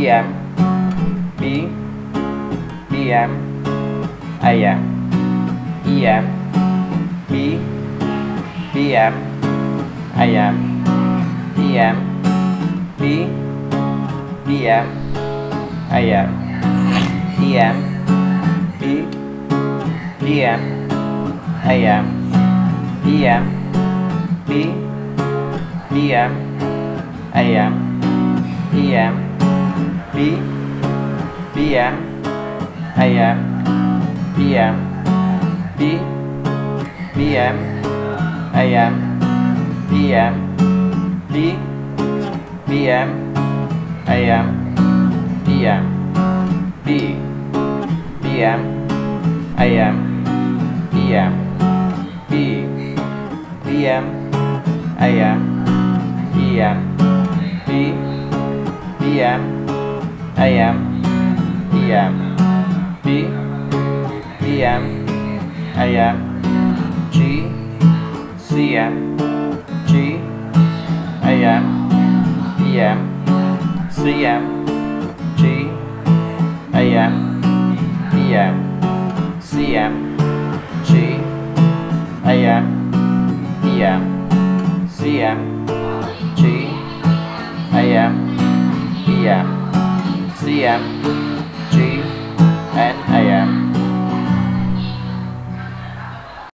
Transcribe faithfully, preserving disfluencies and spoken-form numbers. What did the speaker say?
M, B, B M, A M, E M, B, B M, A M, E M, B, B M, A M, E M, B, B M, A M, E M, B, B M, A M, E M, B, B M, A M, E M, B, B M, A M, E M, B, B M, A M, E M, B, B M, A M, E M, B, B M, A M, E M, B, B M, A M, E M, B, B M, A M, G, C M, G, A M, E M, C M, G, A M, E M, C M, G, A M, E M, C M, G, A M, E M, C M,